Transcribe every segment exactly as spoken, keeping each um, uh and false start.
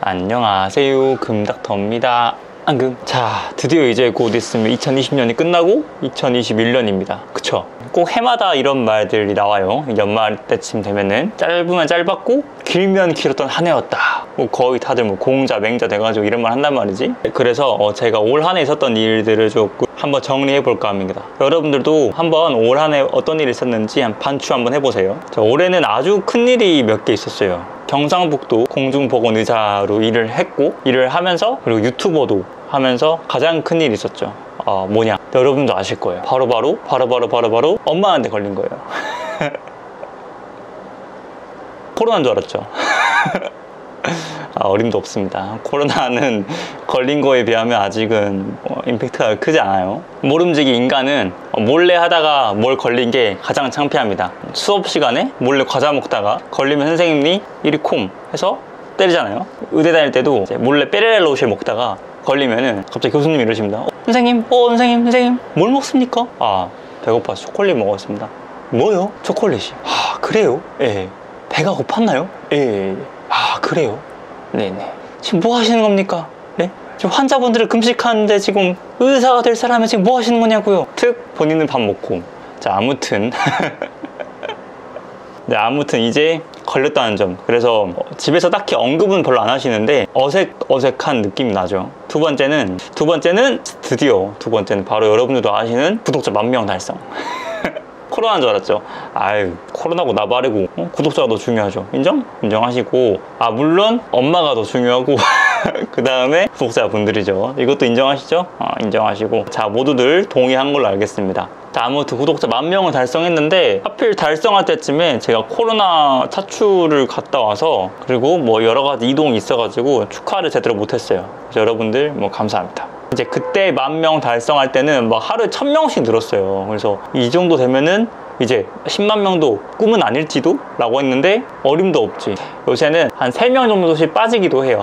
안녕하세요, 금닥터입니다. 안금. 자, 드디어 이제 곧 있으면 이천이십 년이 끝나고 이천이십일 년입니다. 그쵸? 꼭 해마다 이런 말들이 나와요. 연말 때쯤 되면은 짧으면 짧았고 길면 길었던 한 해였다. 뭐 거의 다들 뭐 공자 맹자 돼가지고 이런 말 한단 말이지. 그래서 어 제가 올 한 해 있었던 일들을 조금 한번 정리해 볼까 합니다. 여러분들도 한번 올 한 해 어떤 일이 있었는지 한 반추 한번 해보세요. 자, 올해는 아주 큰 일이 몇 개 있었어요. 경상북도 공중보건의사로 일을 했고, 일을 하면서, 그리고 유튜버도 하면서 가장 큰 일이 있었죠. 어, 뭐냐? 여러분도 아실 거예요. 바로바로 바로바로 바로바로 엄마한테 걸린 거예요. 코로나인 줄 알았죠. 아, 어림도 없습니다. 코로나는 걸린 거에 비하면 아직은 어, 임팩트가 크지 않아요. 모름지기 인간은 몰래 하다가 뭘 걸린 게 가장 창피합니다. 수업 시간에 몰래 과자 먹다가 걸리면 선생님이 이리 콤 해서 때리잖아요. 의대 다닐 때도 이제 몰래 페레로쉐 먹다가 걸리면은 갑자기 교수님이 이러십니다. 어, 선생님, 어 선생님, 선생님 뭘 먹습니까? 아, 배고파서 초콜릿 먹었습니다. 뭐요? 초콜릿이. 아, 그래요? 예. 배가 고팠나요? 예. 아, 그래요? 네네. 지금 뭐 하시는 겁니까? 네? 지금 환자분들을 금식하는데 지금 의사가 될 사람은 지금 뭐 하시는 거냐고요? 특 본인은 밥 먹고. 자, 아무튼 네, 아무튼 이제 걸렸다는 점. 그래서 집에서 딱히 언급은 별로 안 하시는데 어색 어색한 느낌이 나죠. 두 번째는 두 번째는 드디어 두 번째는 바로 여러분들도 아시는 구독자 만 명 달성. 코로나인 줄 알았죠. 아유, 코로나고 나발이고 어? 구독자가 더 중요하죠. 인정? 인정하시고, 아 물론 엄마가 더 중요하고 그 다음에 구독자분들이죠. 이것도 인정하시죠? 어, 인정하시고, 자, 모두들 동의한 걸로 알겠습니다. 자, 아무튼 구독자 만 명을 달성했는데 하필 달성할 때쯤에 제가 코로나 차출을 갔다 와서, 그리고 뭐 여러 가지 이동이 있어가지고 축하를 제대로 못했어요. 그래서 여러분들 뭐 감사합니다. 이제 그때 만 명 달성할 때는 막 하루에 천 명씩 늘었어요. 그래서 이 정도 되면은 이제 십만 명도 꿈은 아닐지도? 라고 했는데 어림도 없지. 요새는 한 세 명 정도씩 빠지기도 해요.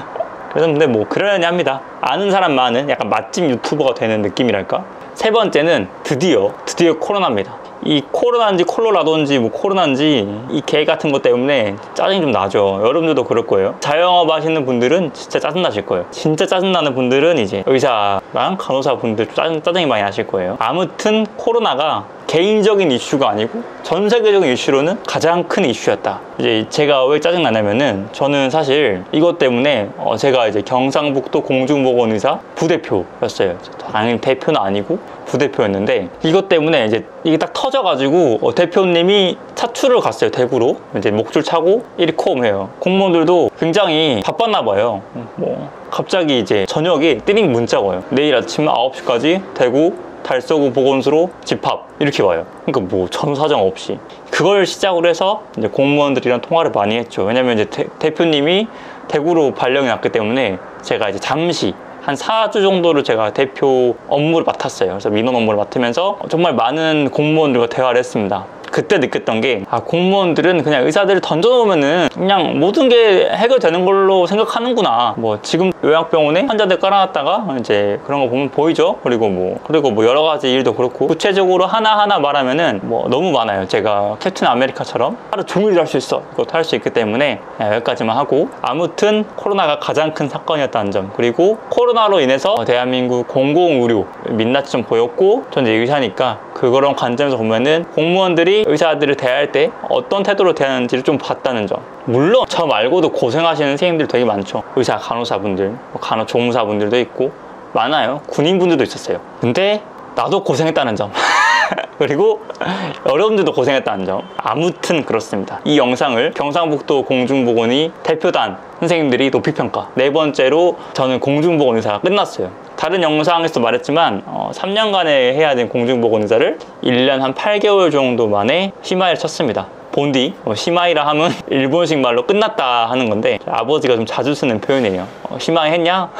그래서 근데 뭐 그러려니 합니다. 아는 사람 많은 약간 맛집 유튜버가 되는 느낌이랄까? 세 번째는 드디어 드디어 코로나입니다. 이 코로나인지 콜로라도인지 뭐 코로나인지 이 개 같은 것 때문에 짜증이 좀 나죠. 여러분들도 그럴 거예요. 자영업 하시는 분들은 진짜 짜증 나실 거예요. 진짜 짜증 나는 분들은 이제 의사랑 간호사 분들 짜증, 짜증이 많이 나실 거예요. 아무튼 코로나가 개인적인 이슈가 아니고 전 세계적인 이슈로는 가장 큰 이슈였다. 이제 제가 왜 짜증 나냐면은, 저는 사실 이것 때문에 어 제가 이제 경상북도 공중보건의사 부대표였어요. 당연히 대표는 아니고 부대표였는데, 이것 때문에 이제 이게 딱 터져가지고 어 대표님이 차출을 갔어요. 대구로. 이제 목줄 차고 일이 콤해요. 공무원들도 굉장히 바빴나 봐요. 뭐 갑자기 이제 저녁에 띠링 문자가 와요. 내일 아침 아홉 시까지 대구 달서구 보건소로 집합, 이렇게 와요. 그러니까 뭐 전사정 없이 그걸 시작으로 해서 이제 공무원들이랑 통화를 많이 했죠. 왜냐면 이제 대, 대표님이 대구로 발령이 났기 때문에 제가 이제 잠시 한 사 주 정도를 제가 대표 업무를 맡았어요. 그래서 민원 업무를 맡으면서 정말 많은 공무원들과 대화를 했습니다. 그때 느꼈던 게, 아, 공무원들은 그냥 의사들을 던져놓으면은 그냥 모든 게 해결되는 걸로 생각하는구나. 뭐 지금 요양병원에 환자들 깔아놨다가 이제 그런 거 보면 보이죠. 그리고 뭐 그리고 뭐 여러 가지 일도 그렇고, 구체적으로 하나하나 말하면은 뭐 너무 많아요. 제가 캡틴 아메리카처럼 하루 종일 할 수 있어, 이것도 할 수 있기 때문에 여기까지만 하고, 아무튼 코로나가 가장 큰 사건이었다는 점, 그리고 코로나로 인해서 대한민국 공공의료 민낯이 좀 보였고, 전 이제 의사니까 그런 관점에서 보면은 공무원들이 의사들을 대할 때 어떤 태도로 대하는지를 좀 봤다는 점. 물론 저 말고도 고생하시는 선생님들 되게 많죠. 의사, 간호사분들, 간호조무사분들도 있고 많아요. 군인분들도 있었어요. 근데 나도 고생했다는 점. 그리고 여러분들도 고생했다는 점. 아무튼 그렇습니다. 이 영상을 경상북도 공중보건의 대표단 선생님들이 높이평가. 네 번째로 저는 공중보건의사가 끝났어요. 다른 영상에서 말했지만 어, 삼 년간에 해야 된 공중보건의사를 일 년 한 팔 개월 정도 만에 시마이를 쳤습니다. 본디, 어, 시마이라 하면 일본식 말로 끝났다 하는 건데, 아버지가 좀 자주 쓰는 표현이에요. 어, 시마이 했냐?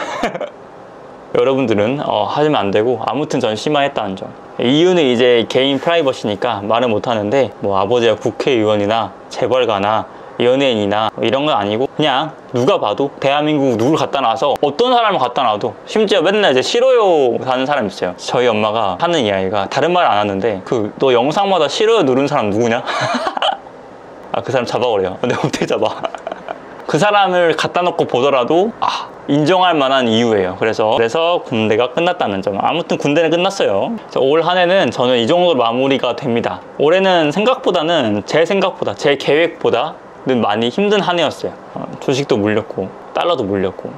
여러분들은 어, 하시면 안 되고, 아무튼 전 심화했다는 점. 이유는 이제 개인 프라이버시니까 말을 못 하는데, 뭐 아버지가 국회의원이나 재벌가나 연예인이나 이런 건 아니고, 그냥 누가 봐도 대한민국 누구를 갖다 놔서 어떤 사람을 갖다 놔도, 심지어 맨날 이제 싫어요 하는 사람 있어요. 저희 엄마가 하는 이야기가, 다른 말 안 하는데, 그 너 영상마다 싫어요 누른 사람 누구냐? 아, 그 사람 잡아버려요. 내가 어떻게 잡아? 그 사람을 갖다 놓고 보더라도 아 인정할 만한 이유예요. 그래서 그래서 군대가 끝났다는 점. 아무튼 군대는 끝났어요. 올 한 해는 저는 이 정도로 마무리가 됩니다. 올해는 생각보다는 제 생각보다 제 계획보다는 많이 힘든 한 해였어요. 어, 주식도 물렸고 달러도 물렸고.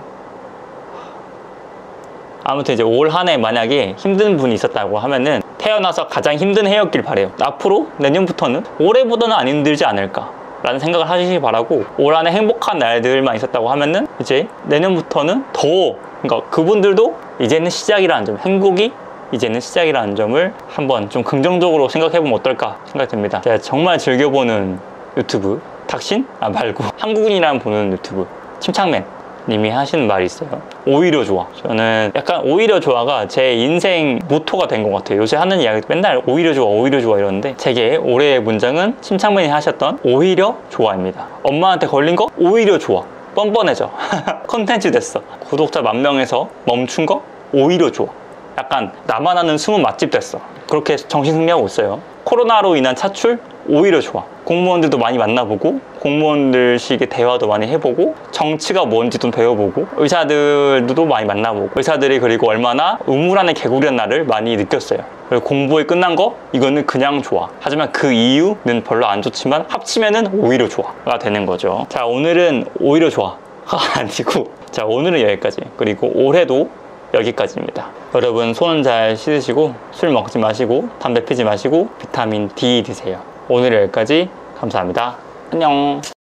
아무튼 이제 올 한 해 만약에 힘든 분이 있었다고 하면은 태어나서 가장 힘든 해였길 바래요. 앞으로 내년부터는 올해보다는 안 힘들지 않을까 라는 생각을 하시기 바라고, 올 한 해 행복한 날들만 있었다고 하면은 이제 내년부터는 더, 그러니까 그분들도 이제는 시작이라는 점, 행복이 이제는 시작이라는 점을 한번 좀 긍정적으로 생각해보면 어떨까 생각이 듭니다. 제가 정말 즐겨보는 유튜브 닥신? 아 말고 한국인이랑 보는 유튜브 침착맨 님이 하시는 말이 있어요. 오히려 좋아. 저는 약간 오히려 좋아가 제 인생 모토가 된 것 같아요. 요새 하는 이야기 맨날 오히려 좋아 오히려 좋아 이러는데, 제게 올해의 문장은 침착맨이 하셨던 오히려 좋아입니다. 엄마한테 걸린 거 오히려 좋아. 뻔뻔해져. 컨텐츠 됐어. 구독자 만 명에서 멈춘 거 오히려 좋아. 약간 나만 아는 숨은 맛집 됐어. 그렇게 정신 승리하고 있어요. 코로나로 인한 차출 오히려 좋아. 공무원들도 많이 만나보고 공무원들식의 대화도 많이 해보고 정치가 뭔지도 배워보고 의사들도 많이 만나보고, 의사들이 그리고 얼마나 우물안의 개구리란 날을 많이 느꼈어요. 그리고 공부에 끝난 거 이거는 그냥 좋아. 하지만 그 이유는 별로 안 좋지만 합치면은 오히려 좋아가 되는 거죠. 자, 오늘은 오히려 좋아가 아니고, 자 오늘은 여기까지. 그리고 올해도 여기까지입니다. 여러분 손 잘 씻으시고 술 먹지 마시고 담배 피지 마시고 비타민 D 드세요. 오늘 여기까지. 감사합니다. 안녕.